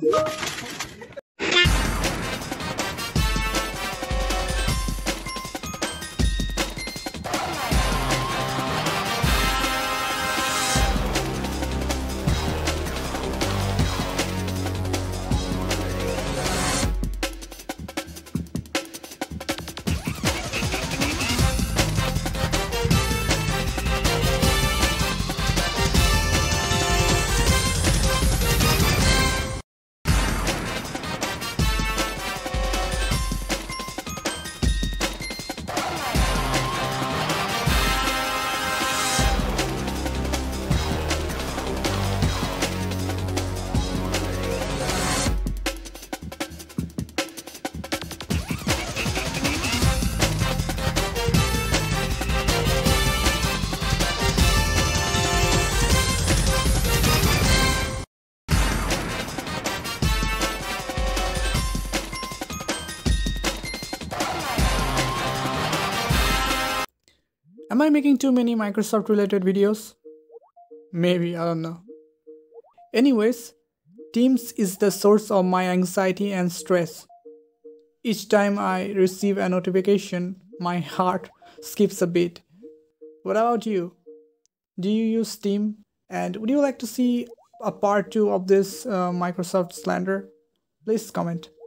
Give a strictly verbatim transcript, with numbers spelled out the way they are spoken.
Am I making too many Microsoft related videos? Maybe, I don't know. Anyways, Teams is the source of my anxiety and stress. Each time I receive a notification, my heart skips a beat. What about you? Do you use Team? And would you like to see a part two of this uh, Microsoft Slander? Please comment.